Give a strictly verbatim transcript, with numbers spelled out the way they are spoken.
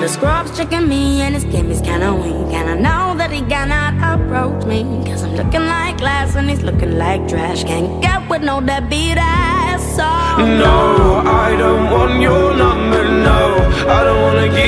the scrub's checking me and his game is kinda weak, and I know that he cannot approach me, cause I'm looking like glass and he's looking like trash. Can't get with no deadbeat ass, so no, I don't want your number, no, I don't wanna give